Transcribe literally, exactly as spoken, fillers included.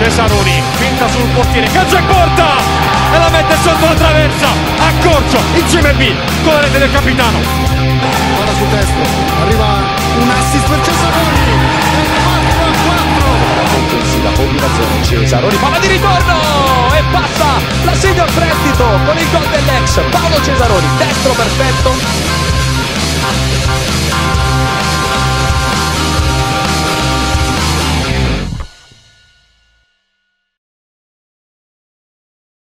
Cesaroni, finta sul portiere, calcio in porta e la mette sotto la traversa, accorcio, insieme B, con la rete del capitano. Palla su destro, arriva un assist per Cesaroni e quattro a quattro. La combinazione Cesaroni, palla di ritorno e passa la segna al prestito con il gol dell'ex Paolo Cesaroni, destro perfetto.